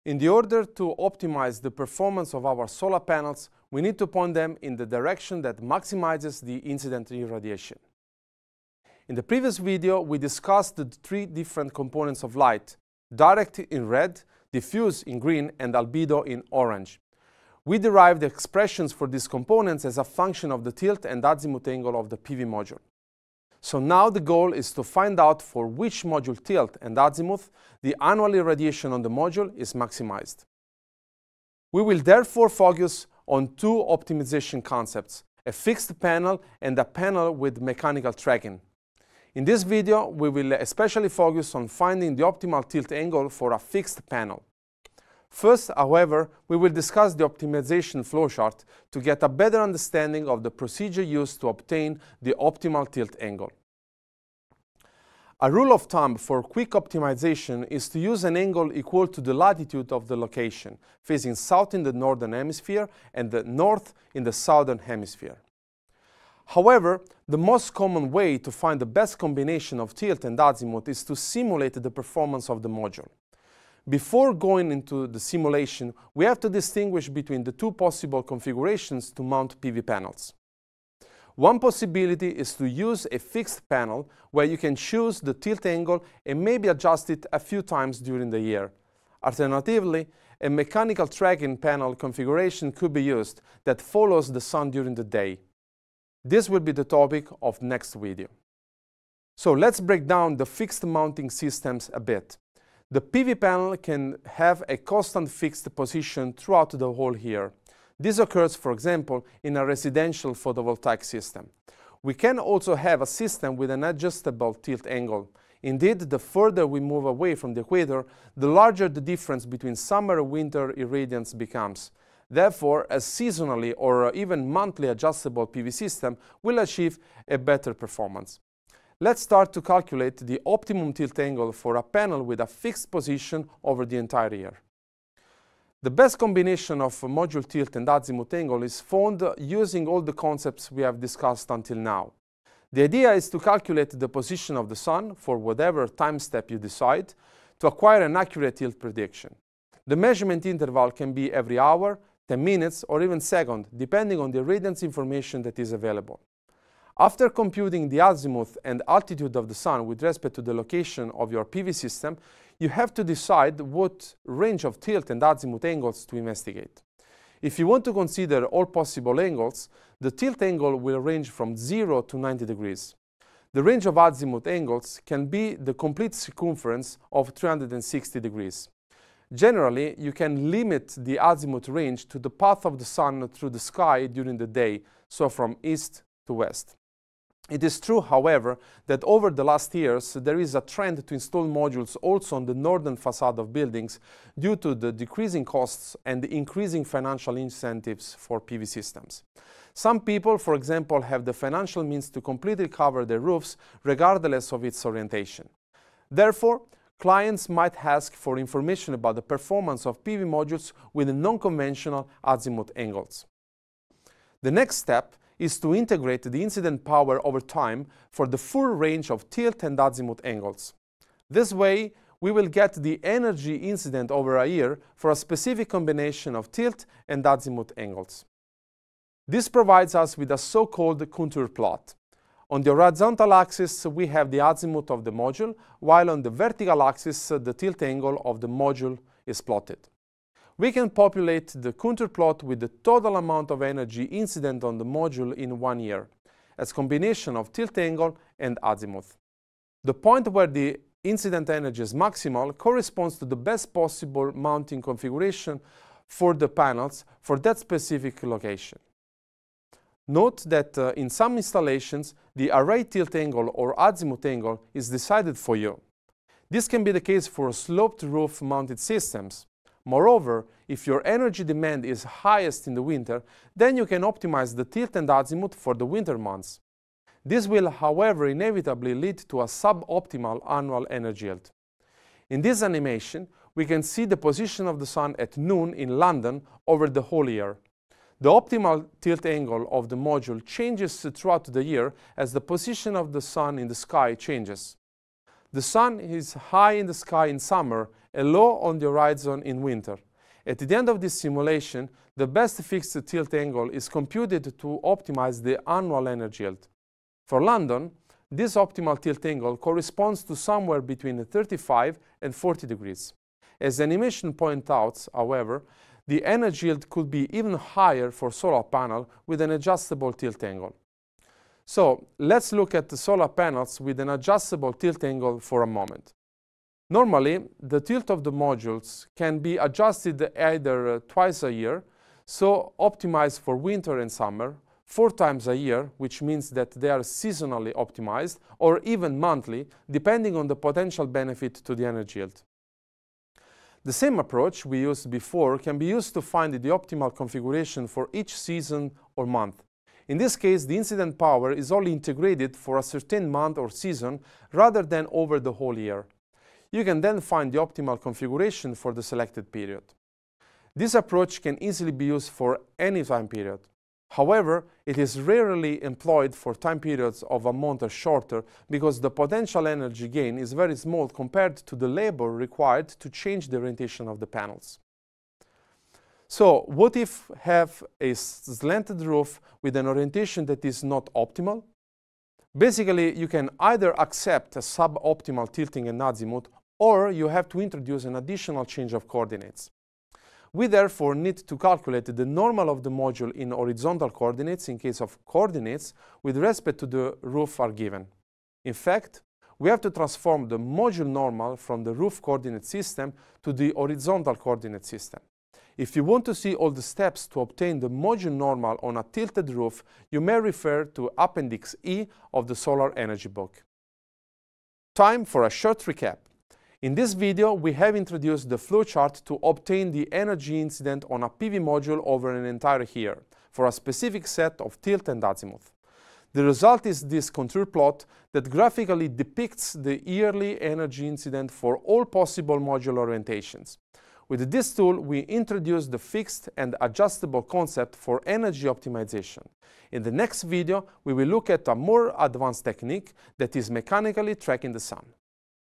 In the order to optimize the performance of our solar panels, we need to point them in the direction that maximizes the incident irradiation. In the previous video, we discussed the three different components of light: direct in red, diffuse in green, and albedo in orange. We derived the expressions for these components as a function of the tilt and azimuth angle of the PV module. So now the goal is to find out for which module tilt and azimuth the annual irradiation on the module is maximized. We will therefore focus on two optimization concepts: a fixed panel and a panel with mechanical tracking. In this video, we will especially focus on finding the optimal tilt angle for a fixed panel. First, however, we will discuss the optimization flowchart to get a better understanding of the procedure used to obtain the optimal tilt angle. A rule of thumb for quick optimization is to use an angle equal to the latitude of the location, facing south in the northern hemisphere and the north in the southern hemisphere. However, the most common way to find the best combination of tilt and azimuth is to simulate the performance of the module. Before going into the simulation, we have to distinguish between the two possible configurations to mount PV panels. One possibility is to use a fixed panel where you can choose the tilt angle and maybe adjust it a few times during the year. Alternatively, a mechanical tracking panel configuration could be used that follows the sun during the day. This will be the topic of next video. So let's break down the fixed mounting systems a bit. The PV panel can have a constant fixed position throughout the whole year. This occurs, for example, in a residential photovoltaic system. We can also have a system with an adjustable tilt angle. Indeed, the further we move away from the equator, the larger the difference between summer and winter irradiance becomes. Therefore, a seasonally or even monthly adjustable PV system will achieve a better performance. Let's start to calculate the optimum tilt angle for a panel with a fixed position over the entire year. The best combination of module tilt and azimuth angle is found using all the concepts we have discussed until now. The idea is to calculate the position of the sun for whatever time step you decide to acquire an accurate tilt prediction. The measurement interval can be every hour, 10 minutes, or even second, depending on the irradiance information that is available. After computing the azimuth and altitude of the sun with respect to the location of your PV system, you have to decide what range of tilt and azimuth angles to investigate. If you want to consider all possible angles, the tilt angle will range from 0 to 90 degrees. The range of azimuth angles can be the complete circumference of 360 degrees. Generally, you can limit the azimuth range to the path of the sun through the sky during the day, so from east to west. It is true, however, that over the last years there is a trend to install modules also on the northern facade of buildings due to the decreasing costs and the increasing financial incentives for PV systems. Some people, for example, have the financial means to completely cover their roofs regardless of its orientation. Therefore, clients might ask for information about the performance of PV modules with non-conventional azimuth angles. The next step is to integrate the incident power over time for the full range of tilt and azimuth angles. This way, we will get the energy incident over a year for a specific combination of tilt and azimuth angles. This provides us with a so-called contour plot. On the horizontal axis, we have the azimuth of the module, while on the vertical axis, the tilt angle of the module is plotted. We can populate the contour plot with the total amount of energy incident on the module in 1 year, as combination of tilt angle and azimuth. The point where the incident energy is maximal corresponds to the best possible mounting configuration for the panels for that specific location. Note that in some installations, the array tilt angle or azimuth angle is decided for you. This can be the case for sloped roof mounted systems. Moreover, if your energy demand is highest in the winter, then you can optimize the tilt and azimuth for the winter months. This will, however, inevitably lead to a suboptimal annual energy yield. In this animation, we can see the position of the sun at noon in London over the whole year. The optimal tilt angle of the module changes throughout the year as the position of the sun in the sky changes. The sun is high in the sky in summer and low on the horizon in winter. At the end of this simulation, the best fixed tilt angle is computed to optimize the annual energy yield. For London, this optimal tilt angle corresponds to somewhere between 35 and 40 degrees. As the animation points out, however, the energy yield could be even higher for solar panel with an adjustable tilt angle. So let's look at the solar panels with an adjustable tilt angle for a moment. Normally, the tilt of the modules can be adjusted either twice a year, so optimized for winter and summer, 4 times a year, which means that they are seasonally optimized, or even monthly, depending on the potential benefit to the energy yield. The same approach we used before can be used to find the optimal configuration for each season or month. In this case, the incident power is only integrated for a certain month or season rather than over the whole year. You can then find the optimal configuration for the selected period. This approach can easily be used for any time period. However, it is rarely employed for time periods of a month or shorter because the potential energy gain is very small compared to the labor required to change the orientation of the panels. So, what if we have a slanted roof with an orientation that is not optimal? Basically, you can either accept a suboptimal tilting and azimuth, or you have to introduce an additional change of coordinates. We therefore need to calculate the normal of the module in horizontal coordinates in case of coordinates with respect to the roof are given. In fact, we have to transform the module normal from the roof coordinate system to the horizontal coordinate system. If you want to see all the steps to obtain the module normal on a tilted roof, you may refer to Appendix E of the Solar Energy book. Time for a short recap. In this video, we have introduced the flowchart to obtain the energy incident on a PV module over an entire year for a specific set of tilt and azimuth. The result is this contour plot that graphically depicts the yearly energy incident for all possible module orientations. With this tool, we introduce the fixed and adjustable concept for energy optimization. In the next video, we will look at a more advanced technique that is mechanically tracking the sun.